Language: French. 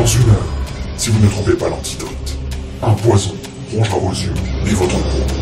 Dans une heure, si vous ne trouvez pas l'antidote, un poison rongera vos yeux et votre peau.